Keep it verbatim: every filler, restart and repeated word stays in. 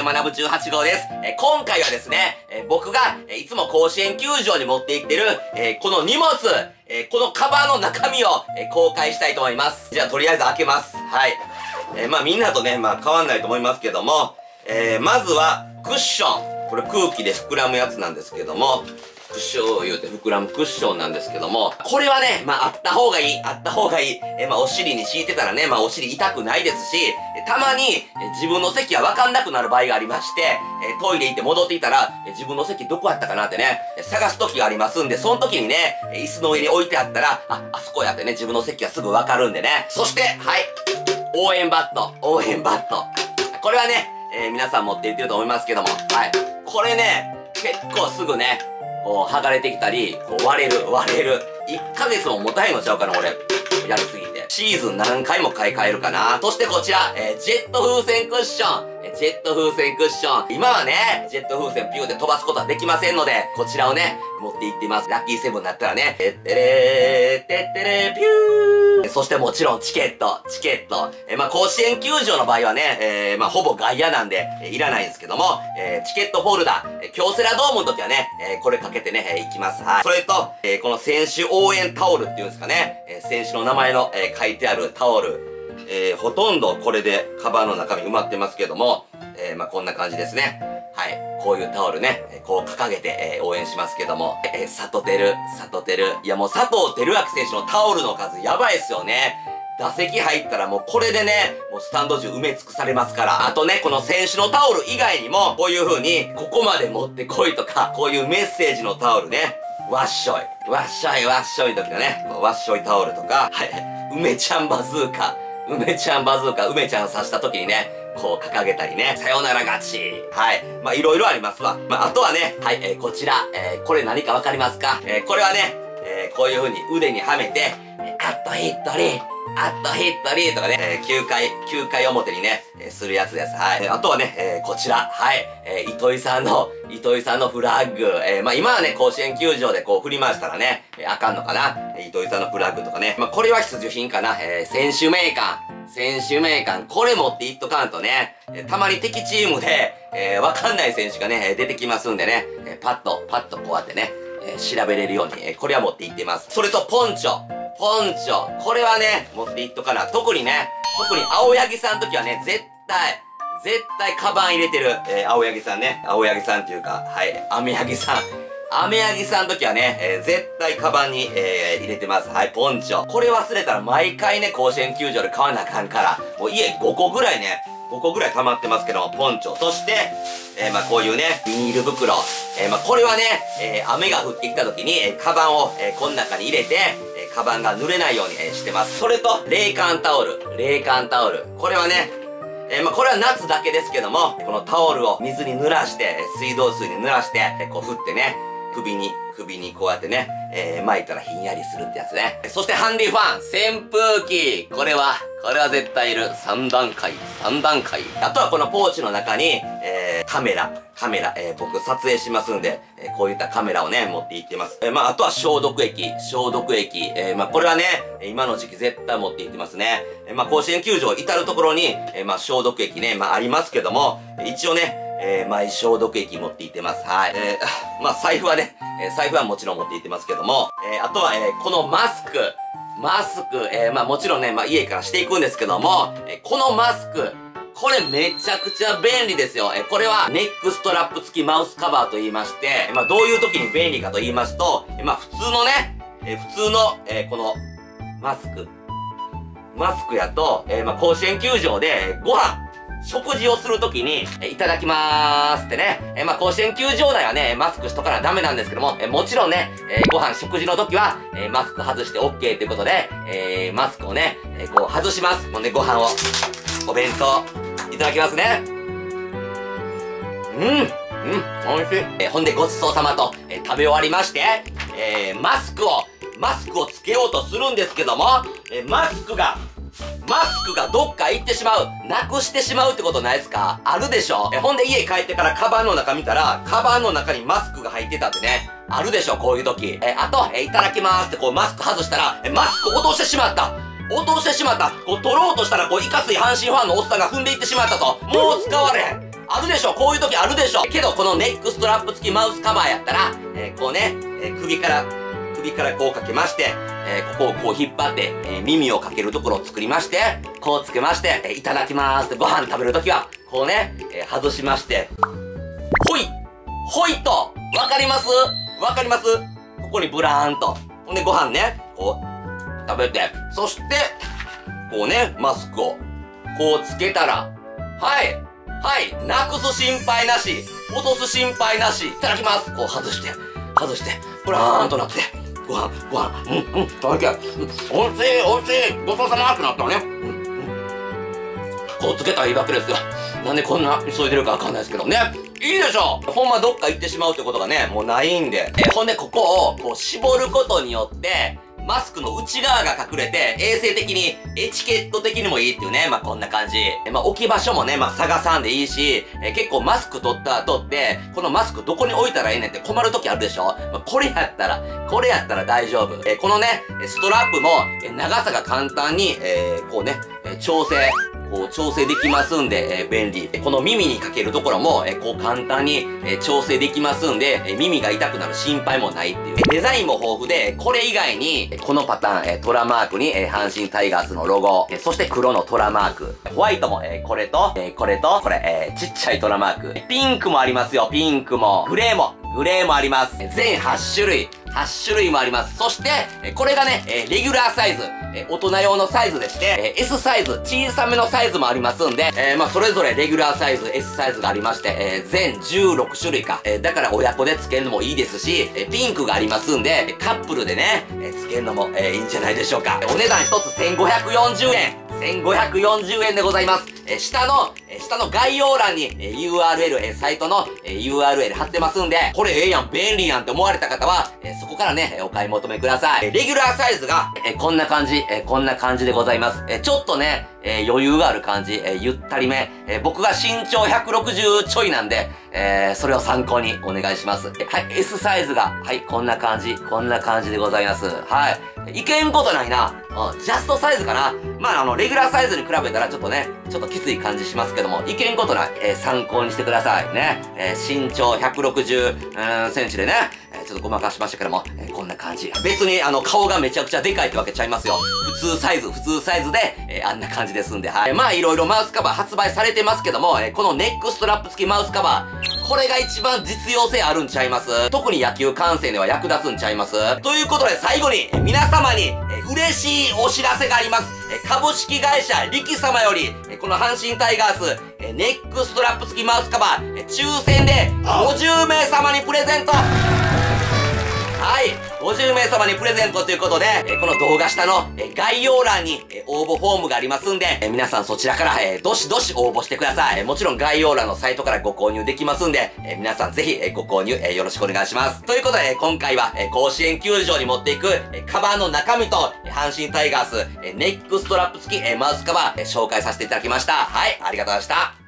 学じゅうはち号です。えー、今回はですね、えー、僕が、えー、いつも甲子園球場に持って行ってる、えー、この荷物、えー、このカバーの中身を、えー、公開したいと思います。じゃあとりあえず開けます。はい。えー、まあみんなとね、まあ変わんないと思いますけども、えー、まずはクッション。これ空気で膨らむやつなんですけども、クッション言うて膨らむクッションなんですけども、これはね、まああった方がいい、あった方がいい。えー、まあお尻に敷いてたらね、まあお尻痛くないですし、たまに、えー、自分の席がわかんなくなる場合がありまして、えー、トイレ行って戻っていたら、えー、自分の席どこやったかなってね、探す時がありますんで、その時にね、椅子の上に置いてあったら、あ、あそこやってね、自分の席がすぐわかるんでね。そして、はい、応援バット、応援バット。これはね、えー、皆さん持っていってると思いますけども、はい。これね、結構すぐね、こう、剥がれてきたり、こう割れる、割れる。いっかげつも持たへんのちゃうかな、俺。やりすぎて。シーズン何回も買い替えるかな。そしてこちら、えー、ジェット風船クッション。えー、ジェット風船クッション。今はね、ジェット風船ピューって飛ばすことはできませんので、こちらをね、持っていっています。ラッキーセブンになったらね、てってれー、てってれー、ピュー。そしてもちろんチケット、チケット。えー、まあ、甲子園球場の場合はね、えー、まあ、ほぼ外野なんで、えー、いらないんですけども、えー、チケットホルダー、えー、京セラドームの時はね、えー、これかけてね、えー、行きます。はい。それと、えー、この選手応援タオルっていうんですかね、えー、選手の名前の、えー、書いてあるタオル。えー、ほとんどこれでカバンの中身埋まってますけども、えー、まあ、こんな感じですね。はい。こういうタオルね、こう掲げて、えー、応援しますけども、えー、佐藤輝、佐藤輝。いやもう佐藤輝明選手のタオルの数やばいっすよね。打席入ったらもうこれでね、もうスタンド中埋め尽くされますから。あとね、この選手のタオル以外にも、こういう風に、ここまで持ってこいとか、こういうメッセージのタオルね、わっしょい。わっしょい、わっしょい時のね、わっしょいタオルとか、はい、梅ちゃんバズーカ。梅ちゃんバズーカ、梅ちゃん刺した時にね、こう掲げたりね、さよなら勝ち。はい。まあ、いろいろありますわ。まあ、あとはね、はい、えー、こちら、えー、これ何かわかりますか？えー、これはね、えー、こういう風に腕にはめて、アットヒットリー、アットヒットリーとかね、えー、きゅうかい、きゅうかい表にね、えー、するやつです。はい。えー、あとはね、えー、こちら、はい、えー、糸井さんの、糸井さんのフラッグ。えー、まあ、今はね、甲子園球場でこう振り回したらね、えー、あかんのかな。糸井さんのフラッグとかね。まあ、これは必需品かな。えー、選手名鑑。選手名鑑。これ持っていっとかんとね、えー、たまに敵チームで、えー、わかんない選手がね、出てきますんでね、えー、パッと、パッとこうやってね、えー、調べれるように、えー、これは持っていってます。それと、ポンチョ。ポンチョ。これはね、持っていっとかな。特にね、特に青柳さんの時はね、絶対、絶対カバン入れてる。えー、青柳さんね。青柳さんっていうか、はい、雨柳さん。雨柳さんの時はね、えー、絶対カバンに、えー、入れてます。はい、ポンチョ。これ忘れたら毎回ね、甲子園球場で買わなあかんから、もう家ごこぐらいね、ごこぐらい溜まってますけども、ポンチョ。そして、えー、まあこういうね、ビニール袋。えー、まあこれはね、えー、雨が降ってきた時に、えー、カバンを、えー、この中に入れて、えー、カバンが濡れないように、えー、してます。それと、冷感タオル。冷感タオル。これはね、えー、まあこれは夏だけですけども、このタオルを水に濡らして、水道水に濡らして、えー、こう振ってね、首に、首にこうやってね、えー、巻いたらひんやりするってやつね。そしてハンディファン、扇風機。これは、これは絶対いる。さんだんかい、さんだんかい。あとはこのポーチの中に、えー、カメラ、カメラ、えー、僕撮影しますんで、えー、こういったカメラをね、持って行ってます。えー、まあ、あとは消毒液、消毒液。えー、まあ、これはね、今の時期絶対持って行ってますね。えー、まあ、甲子園球場至るところに、えー、まあ、消毒液ね、まあ、ありますけども、一応ね、えー、マイ消毒液持って行ってます。はい。えー、まあ、財布はね、えー、財布はもちろん持って行ってますけども、えー、あとは、えー、このマスク。マスク、えー、まあ、もちろんね、まあ、家からしていくんですけども、えー、このマスク、これめちゃくちゃ便利ですよ。えー、これはネックストラップ付きマウスカバーと言いまして、まあ、どういう時に便利かと言いますと、えー、まあ、普通のね、えー、普通の、えー、この、マスク。マスクやと、えー、まあ、甲子園球場で、ご飯、食事をするときに、え、いただきまーすってね。え、まあ、甲子園球場内はね、マスクしとかなダメなんですけども、え、もちろんね、えー、ご飯食事の時は、えー、マスク外して OK ということで、えー、マスクをね、えー、こう外します。ほんでご飯を、お弁当、いただきますね。うん、うん、美味しい。えー、ほんでごちそうさまと、えー、食べ終わりまして、えー、マスクを、マスクをつけようとするんですけども、えー、マスクが、マスクがどっか行ってしまう。なくしてしまうってことないですか？あるでしょ？え、ほんで家帰ってからカバンの中見たら、カバンの中にマスクが入ってたってね。あるでしょ？こういう時。え、あと、え、いただきまーすってこうマスク外したら、え、マスク落としてしまった。落としてしまった。こう取ろうとしたら、こういかつい阪神ファンのおっさんが踏んでいってしまったと。もう使われへん。 あるでしょ、こういう時あるでしょ。けど、このネックストラップ付きマウスカバーやったら、えー、こうね、えー、首から、首からこうかけまして、えー、ここをこう引っ張って、えー、耳をかけるところを作りまして、こうつけまして、えー、いただきまーすってご飯食べるときは、こうね、えー、外しまして、ほいほいとわかりますわかりますここにブラーンと。ほんでご飯ね、こう、食べて、そして、こうね、マスクを、こうつけたら、はい、はい、なくす心配なし、落とす心配なし、いただきます。こう外して、外して、ブラーンとなって、ご飯、ご飯、うん、うん、食べて、おいしい、おいしい、ごちそうさまってなったらね、うん、うん。こうつけたらいいわけですよ。なんでこんな急いでるかわかんないですけどね。いいでしょほんまどっか行ってしまうってことがね、もうないんで。え、ほんでここを、こう絞ることによって、マスクの内側が隠れて、衛生的に、エチケット的にもいいっていうね。まあ、こんな感じ。え、まあ、置き場所もね、まあ、探さんでいいし、え、結構マスク取った後って、このマスクどこに置いたらええねんって困る時あるでしょまあ、これやったら、これやったら大丈夫。え、このね、ストラップも、え、長さが簡単に、えー、こうね、え、調整。こう調整できますんで、えー、便利。この耳にかけるところも、えー、こう簡単に、えー、調整できますんで、えー、耳が痛くなる心配もないっていう。デザインも豊富で、これ以外に、このパターン、えー、トラマークに、えー、阪神タイガースのロゴ、えー、そして黒のトラマーク。ホワイトも、えー、これと、えー、これと、これ、えー、ちっちゃいトラマーク。ピンクもありますよ、ピンクも。グレーも、グレーもあります。全はち種類。はち種類もあります。そして、これがね、レギュラーサイズ、大人用のサイズでして、S サイズ、小さめのサイズもありますんで、まあ、それぞれレギュラーサイズ、S サイズがありまして、全じゅうろく種類か。だから親子でつけるのもいいですし、ピンクがありますんで、カップルでね、つけるのもいいんじゃないでしょうか。お値段一つせんごひゃくよんじゅうえん。せんごひゃくよんじゅうえんでございます。え下の、え下の概要欄に、え ユーアールエル、えサイトの、え ユーアールエル 貼ってますんで、これええやん、便利やんって思われた方は、えそこからね、お買い求めください。えレギュラーサイズが、えこんな感じ、えこんな感じでございます。えちょっとね、え余裕がある感じ、えゆったりめ、え僕が身長ひゃくろくじゅうちょいなんで、えー、それを参考にお願いします。えはい、S サイズが、はい、こんな感じ、こんな感じでございます。はい。いけんことないな。うん、ジャストサイズかな。まあ、あの、レギュラーサイズに比べたらちょっとね、ちょっときつい感じしますけども、いけんことない。えー、参考にしてください。ね。えー、身長ひゃくろくじゅうセンチでね、えー、ちょっとごまかしましたけども、えー、こんな感じ。別に、あの、顔がめちゃくちゃでかいってわけちゃいますよ。普通サイズ、普通サイズで、えー、あんな感じですんで、はい。まあ、いろいろマウスカバー発売されてますけども、えー、このネックストラップ付きマウスカバー、これが一番実用性あるんちゃいます。特に野球観戦では役立つんちゃいますということで最後に、え皆様に、え嬉しいお知らせがあります。え株式会社力様より、えこの阪神タイガース、えネックストラップ付きマウスカバー、え抽選でごじゅうめい様にプレゼント。はい。ごじゅうめい様にプレゼントということで、えこの動画下のえ概要欄にえ応募フォームがありますんで、え皆さんそちらからえどしどし応募してください。えもちろん概要欄のサイトからご購入できますんで、え皆さんぜひえご購入えよろしくお願いします。ということで、今回はえ甲子園球場に持っていくえカバーの中身と、え阪神タイガースえネックストラップ付きえマウスカバーえ紹介させていただきました。はい、ありがとうございました。